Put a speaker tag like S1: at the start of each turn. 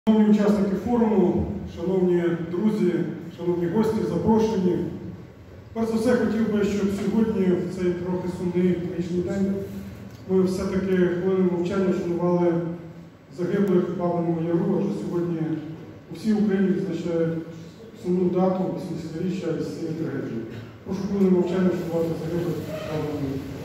S1: Шановні учасники форуму, шановні друзі, шановні гості, запрошені. Перш за все хотів би, щоб сьогодні, в цей трохи сумний трагічний день, ми все-таки хвилиною мовчання вшанували загиблих в Бабиному Яру, адже сьогодні у всій Україні відзначають сумну дату 80-річчя з цієї трагедії. Прошу хвилиною мовчання вшанувати загиблих в Бабиному Яру.